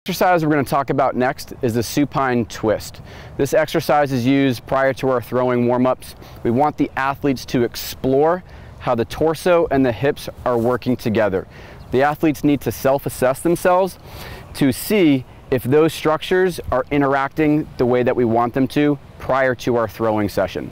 exercise we're going to talk about next is the supine twist. This exercise is used prior to our throwing warm-ups. We want the athletes to explore how the torso and the hips are working together. The athletes need to self-assess themselves to see if those structures are interacting the way that we want them to prior to our throwing session.